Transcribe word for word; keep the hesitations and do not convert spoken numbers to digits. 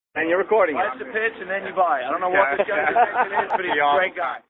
And you're recording it. Buy the pitch and then you buy. I don't know what this guy is, but he's a great guy.